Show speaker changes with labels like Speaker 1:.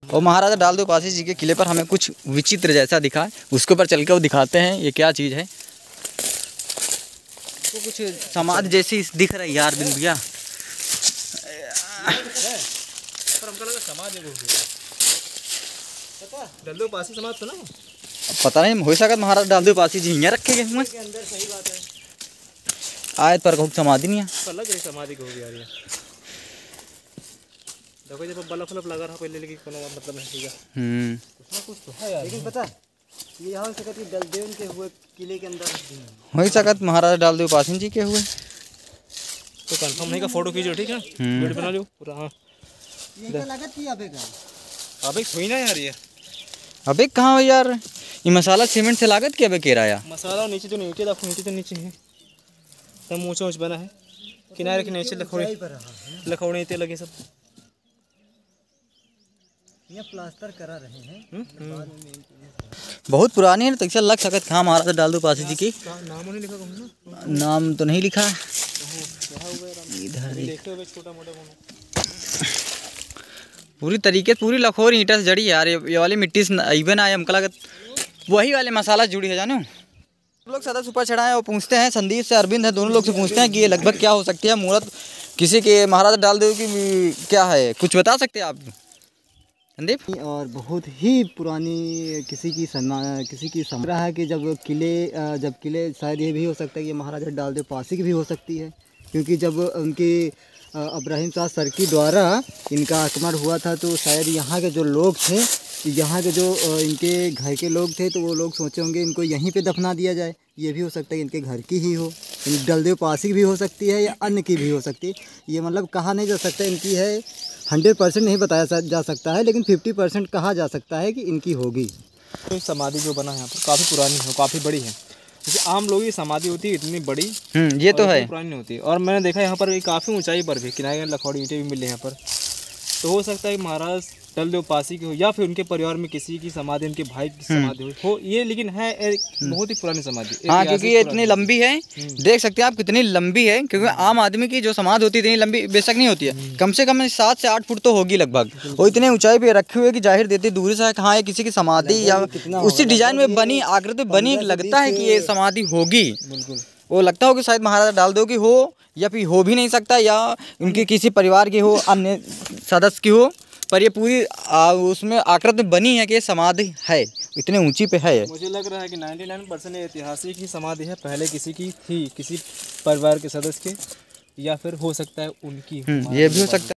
Speaker 1: और महाराजा डालदेव पासी जी के किले पर हमें कुछ विचित्र जैसा दिखा, उसके ऊपर चल कर वो दिखाते हैं ये क्या चीज़ है। तो कुछ समाधि जैसी दिख रही है यार बिन भैया।
Speaker 2: डालदेव पासी समाधि सुना?
Speaker 1: पता नहीं, हो सकता महाराजा डालदेव पासी जी यहाँ रखे गए हुए
Speaker 2: अंदर। सही बात है,
Speaker 1: आयत पर कोई समाधि नहीं है।
Speaker 2: अलग है समाधि को हो गया यार। देखो जब बल्ब लगा रहा पहले, लेकिन कोनो मतलब नहीं है। उसमें कुछ तो है यार, लेकिन पता ये यहाँ से कहती डालदेव के हुए किले के अंदर
Speaker 1: हो सकता महाराजा डालदेव पासी जी के हुए।
Speaker 2: तो कंफर्म नहीं का फोटो खींचो, ठीक है, वीडियो बना लो पूरा। हाँ
Speaker 3: ये क्या लागत की अबे का?
Speaker 2: अबे सोई ना यार, ये
Speaker 1: अबे कहाँ हो यार, ये मसाला सीमेंट से लागत के अबे किराया।
Speaker 2: मसाला नीचे तो नीचे देखो, नीचे तो नीचे है, सब ऊँचा ऊँच बना है, किनारे के नीचे लखौड़े इतने लगे सब।
Speaker 3: ये प्लास्टर करा रहे हैं।
Speaker 1: बहुत पुरानी है, तो ऐसा लग सकता कहाँ महाराजा डालदेव पासी जी की।
Speaker 2: नाम नहीं लिखा कहूँ ना,
Speaker 1: नाम तो नहीं लिखा इधर।
Speaker 2: छोटा मोटा
Speaker 1: पूरी तरीके पूरी लखोर ईंटा से जड़ी है यार। ये वाली मिट्टी से इवन आए हमको लगा वही वाले मसाला जुड़ी है जानो। लोग सदस्य ऊपर चढ़ाए और पूछते हैं, संदीप से अरविंद है, दोनों लोग से पूछते हैं कि ये लगभग क्या हो सकती है मूर्त किसी के महाराजा डालदेव की क्या है, कुछ बता सकते हैं आप संदीप?
Speaker 3: और बहुत ही पुरानी किसी की रहा है कि जब किले शायद ये भी हो सकता है कि महाराजा डालदेव पासी की भी हो सकती है, क्योंकि जब उनकी इब्राहिम शाह सरकी द्वारा इनका आक्रमण हुआ था तो शायद यहाँ के जो लोग थे, यहाँ के जो इनके घर के लोग थे, तो वो लोग सोचे होंगे इनको यहीं पे दफना दिया जाए। ये भी हो सकता है इनके घर की ही हो, डालदेव पासी की भी हो सकती है या अन्य की भी हो सकती है। ये मतलब कहा नहीं जा सकता इनकी है, 100% नहीं बताया जा सकता है, लेकिन 50% कहा जा सकता है कि इनकी होगी।
Speaker 2: तो समाधि जो बना है यहाँ पर काफ़ी पुरानी है, काफ़ी बड़ी है। जैसे आम लोगों की समाधि होती है इतनी बड़ी,
Speaker 1: ये तो है,
Speaker 2: पुरानी नहीं होती। और मैंने देखा यहाँ पर काफ़ी ऊंचाई पर भी किनारे लखौड़ी ईंटें भी मिले यहाँ पर। तो हो सकता है महाराज डालदेव पासी की हो, या फिर उनके परिवार में किसी की समाधि, उनके भाई की समाधि हो ये, लेकिन है एक बहुत ही पुरानी समाधि।
Speaker 1: हाँ, क्योंकि ये इतनी लंबी है, देख सकते हैं आप कितनी लंबी है। क्योंकि आम आदमी की जो समाधि होती है इतनी लंबी बेशक नहीं होती है, कम से कम 7 से 8 फुट तो होगी लगभग। और इतने ऊंचाई पे रखे हुए कि जाहिर देती दूरी से कहाँ है किसी की समाधि या उसी डिजाइन में बनी आकृति बनी, लगता है कि ये समाधि होगी।
Speaker 2: बिल्कुल
Speaker 1: वो लगता हो कि शायद महाराजा डालदेव की हो, या फिर हो भी नहीं सकता, या उनकी किसी परिवार की हो, अन्य सदस्य की हो। पर ये पूरी उसमें आकृति बनी है कि ये समाधि है, इतने ऊंची पे है।
Speaker 2: मुझे लग रहा है कि 99% ऐतिहासिक ही समाधि है, पहले किसी की थी, किसी परिवार के सदस्य के, या फिर हो सकता है उनकी।
Speaker 1: ये भी हो सकता है।